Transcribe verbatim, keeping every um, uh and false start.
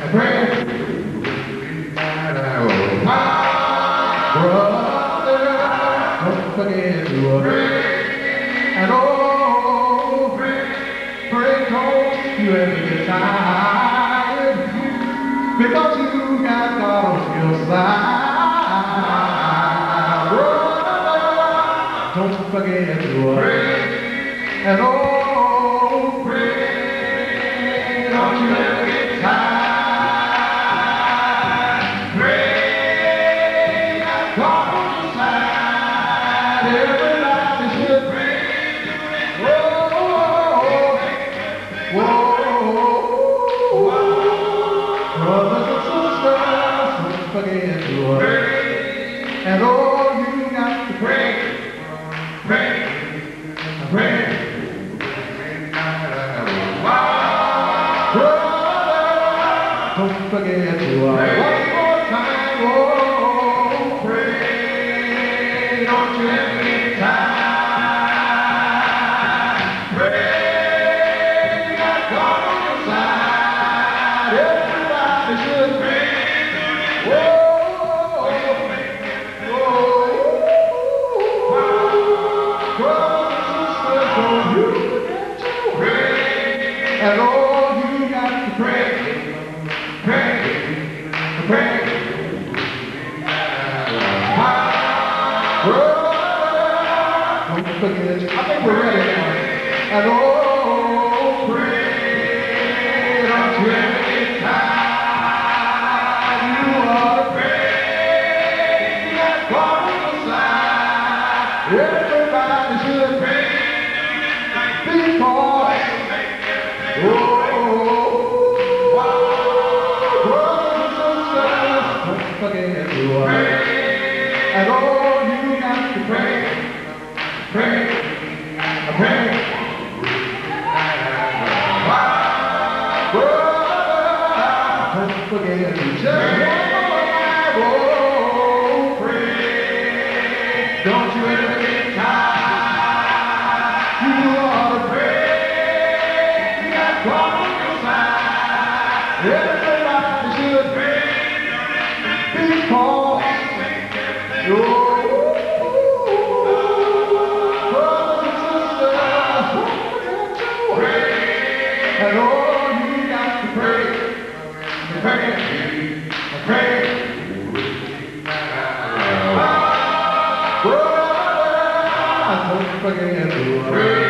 pray. My brother, don't forget to pray. And oh, pray, pray, don't you ever get tired, because you got God on your side. Brother, don't forget to pray. And oh, pray, don't you ever get tired. Pray, got God on your side. Everybody should pray. Whoa, whoa, whoa. Brothers and sisters, don't forget to pray. And oh, you got to pray, pray, pray. Don't forget to pray. One more time, oh, pray. Don't you ever get tired. Pray, got God on your side. Everybody should pray. Whoa, whoa, brothers and sisters, don't you forget to pray. And oh, you got to pray. Pray, pray, my brother, don't forget. I think we're ready now. And oh, pray, don't you ever get tired. You ought to pray, got God on your side. Everybody should pray, because, oh, forget to pray. And oh, you got to pray, pray, pray. My brother, don't forget to just one more time, oh, pray. Don't you ever get tired. You ought to pray. You got God on your side. Everybody should pray. Because oh, brothers and sisters, don't forget to pray. And oh, you got to pray, pray, pray. My brother, don't forget to pray.